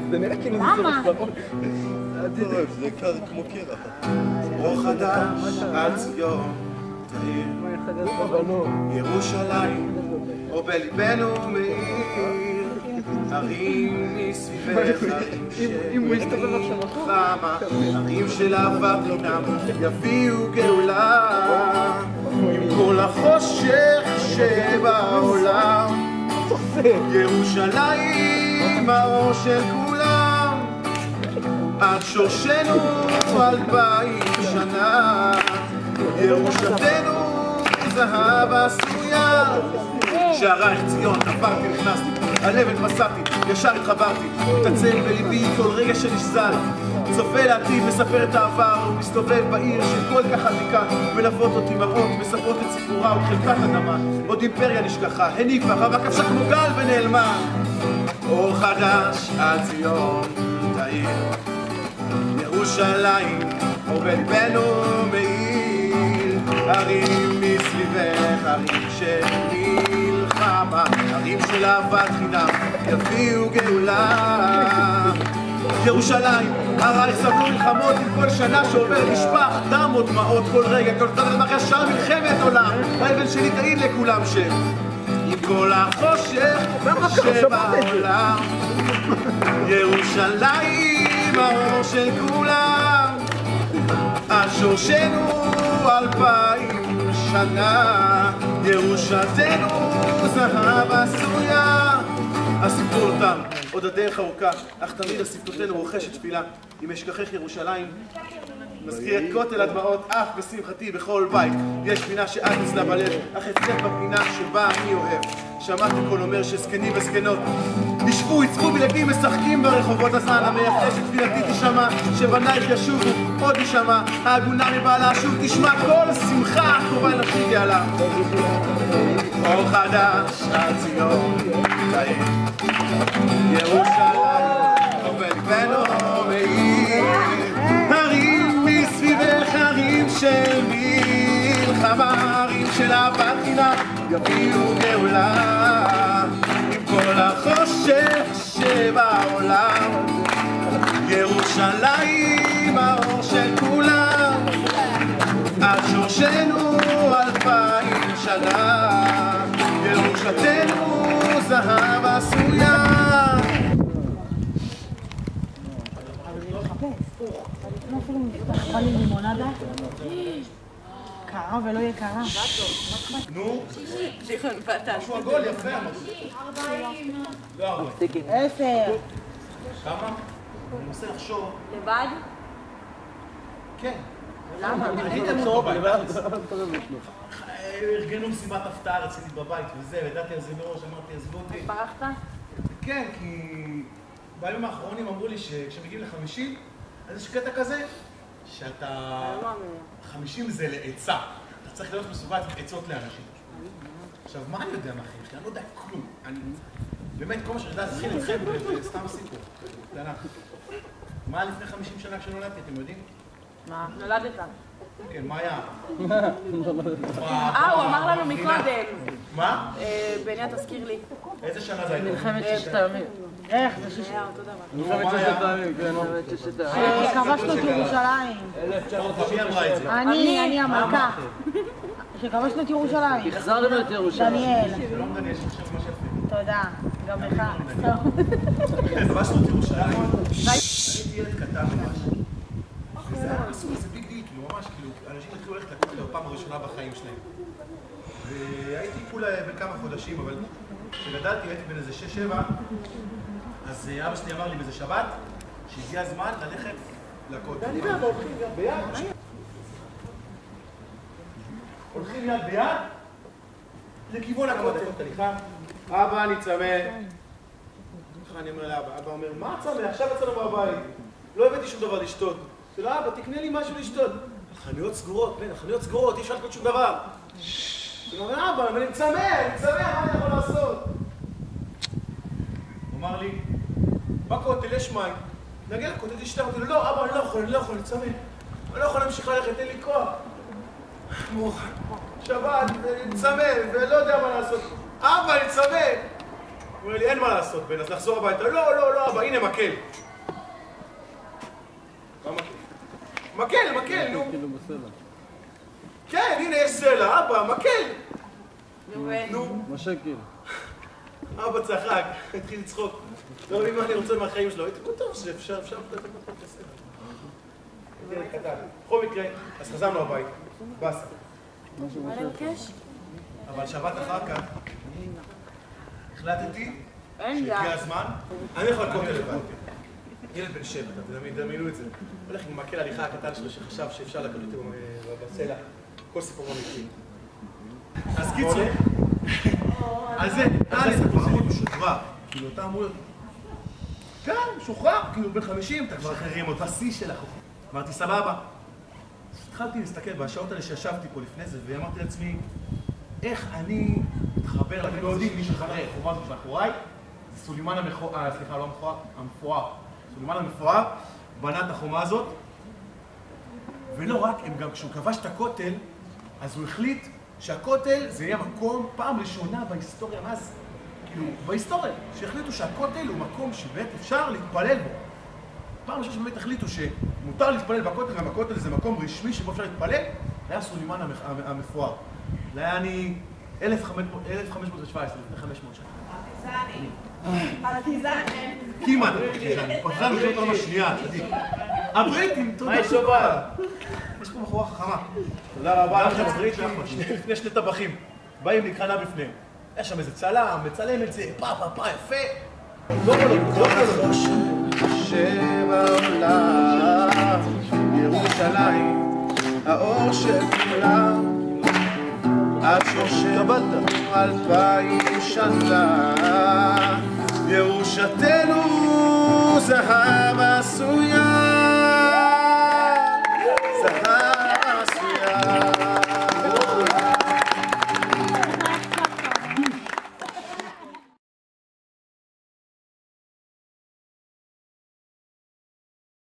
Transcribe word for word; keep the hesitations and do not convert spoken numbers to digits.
זה נראה כאילו זה סרט. זה כמו קרח. אור חדש על ציון תאיר ירושלים או בליבנו מאיר הרים מסביבך הרים של מלחמה הרים של אהבה חינם יביאו גאולה עם כל החושך שבעולם ירושלים האור של כולם עד שורשנו אלפיים שנה ירושתנו זהב עשויה שערייך ציון עברתי נכנסתי על אבן מסעתי ישר התחברתי מתעצל בליבי כל רגע שנשזל צופה לעתיד מספר את העבר ומסתובב בעיר שכל כך עתיקה מלוות אותי מראות מספרות את סיפורה וחלקת אדמה עוד אימפריה נשכחה הניפה חווה כבשה כמו גל ונעלמה אור חדש על ציון תאיר ירושלים אור בליבנו מאיר הרים מסביבך הרים של מלחמה הרים של אהבת חינם יביאו גאולה ירושלים הרייך סבלו מלחמות עם כל שנה שעובר נשפך דם או דמעות כל רגע כל תדרת מחיה שם מלחמת עולם האבן שלי תעיד לכולם שם עם כל החושך שבעולם ירושלים האור של כולם על שורשנו אלפיים שנה ירושתנו זהב עשויה הסיפור אותם עוד הדרך ארוכה אך תמיד הסיפורתנו רוחשת תפילה אם אשכחך ירושלים מזכיר את כותל הדמעות אף בשמחתי בכל בית יש פינה שאת אצלה בלב אך אצלך בפינה שבה אני אוהב שמעתי קול אומר שזקנים וזקנות ישבו, יצפו בילדים משחקים ברחובות הזמן המייחד שתפילתי תשמע שבנייך ישובו עוד ישמע העגונה מבעלה שוב תשמע כל שמחה הקרובה נפשי גאלה אור חדש על ציון תאיר ירושלים אור בליבנו מאיר הרים מסביבך הרים של מלחמה הרים של אהבת חינם יביאו גאולה עם כל החושך שבעולם ירושלים האור של כולם עד שורשנו אלפיים שנה ירושתנו זהב עשויה בא לי לימונדה? קרה ולא יהיה קרה. נו? שיכון פתח. משהו עגול יפה ארבעים. לא ארבעים. עשר. כמה? אני מנסה לחשוב. לבד? כן. למה? הייתם אותו בבית. ארגנו מסיבת הפתעה רצינית בבית וזה, ודעתי על זה מראש, אמרתי, עזבו אותי. פרחת? כן, כי בימים האחרונים אמרו לי שכשמגיעים לחמישים, אז יש קטע כזה, שאתה... חמישים זה לעצה. אתה צריך להיות מסוגל לתת עצות לאנשים. עכשיו, מה אני יודע מהחיים שלי? אני לא יודע כלום. אני... באמת, כל מה שאני יודע, זה התחיל אתכם, סתם סיפור. קטנה. מה לפני חמישים שנה כשנולדתי, אתם יודעים? מה? נולדת. כן, מה היה? אה, הוא אמר לנו מקודם. מה? בניה, תזכיר לי. איזה שנה זה הייתה? מלחמת ששת הימים. איך? זה שישי. היה אותו דבר. מלחמת ששת הימים, כן. מלחמת ששת הימים. שכבשנו את ירושלים. מי אמרה את זה? אני, אני המלכה. שכבשנו את ירושלים. החזרנו את ירושלים. דניאל. שלום דניאל, יש עכשיו ממש יפה. תודה. גם לך. כבשנו את ירושלים. הייתי ילד קטן ממש. וזה היה מסוג איזה ביג דיל, כאילו ממש, כאילו, אנשים התחילו ללכת לכותל בפעם הראשונה בחיים שלהם. והייתי כולה בין כמה חודשים, אבל כשגדלתי, הייתי בין איזה שש שבע, אז אבא שלי אמר לי באיזה שבת, שהגיע הזמן ללכת לכותל. ואני ואבא הולכים יד ביד. הולכים יד ביד לכיוון הכותל. הליכה, אבא, אני צמא. ככה אני אומר לאבא, אבא אומר, מה צמא? עכשיו יצאנו מהבית. לא הבאתי שום דבר לשתות. זה לא, אבא, תקנה לי משהו לשתות. החנויות סגורות, בן, החנויות סגורות, אי אפשר לקנות שום דבר. הוא אומר, אבא, אני צמא, אני צמא, מה אני יכול לעשות? הוא אמר לי, בכותל יש מים. נגיע לכותל, תשתה אותי. לא, אבא, אני לא יכול, אני לא יכול, אני צמא. אני לא יכול להמשיך ללכת, אין לי כוח. שבת, אני צמא, ולא יודע מה לעשות. אבא, אני צמא! הוא אומר לי, אין מה לעשות, בן, אז נחזור הביתה. לא, לא, לא, אבא, הנה מקל. מה מקל? מקל, מקל, נו. כן, הנה יש סלע, אבא, מקל. נו. משה כאילו. אבא צחק, התחיל לצחוק. לא מבין מה אני רוצה מהחיים שלו. הייתי בטוח שאפשר, אפשר לתת את הסלע. ילד קטן. בכל מקרה, אז חזרנו הבית. באסה. מה לבקש? אבל שבת אחר כך החלטתי אין שהגיע לה. הזמן, אני הולך לכותל לבד. ילד בן שבע, תדמיינו את זה. הולך עם מקל הליכה הקטן שלו שחשב שאפשר לקנות אותו בסלע. כל סיפור אמיתי. אז קיצור, על זה, על זה כבר אמרו משוחרר. כאילו, אתה אמור להיות... כן, משוחרר, כאילו בן חמישים, אתה כבר אחרים עוד בשיא של החוק. אמרתי, סבבה. התחלתי להסתכל בשעות האלה שישבתי פה לפני זה, ואמרתי לעצמי, איך אני מתחבר, אתם לא יודעים מי שחרר, החומה הזאת מאחוריי, זה סולימן המכוער, סליחה, לא המכוער, המפואר. סולימן המפואר בנה את החומה הזאת, ולא רק, הם גם כשהוא כבש את הכותל, אז הוא החליט שהכותל זה יהיה מקום, פעם ראשונה בהיסטוריה, אז, כאילו, בהיסטוריה, שהחליטו שהכותל הוא מקום שבאמת אפשר להתפלל בו. פעם ראשונה שבאמת החליטו שמותר להתפלל בכותל, גם הכותל זה מקום רשמי שבו אפשר להתפלל, זה היה סולימן המפואר. זה היה אני אלף חמש מאות שבע עשרה, לפני חמש מאות שנה. פרטיזני. פרטיזני. כמעט, פרטיזני מלחמת העולם השנייה, צדיק. הבריטים, תודה רבה. יש פה בחורה חכמה. תודה רבה לכם, הבריטים, לפני שני טבחים. באים להיכנע בפניהם. יש שם איזה צלם, מצלם את זה, פה, פה, פה, יפה. לא לא, לא לא. שבעולם, ירושלים, האור של כולם, עד שושנו אלפיים שנה, ירושתנו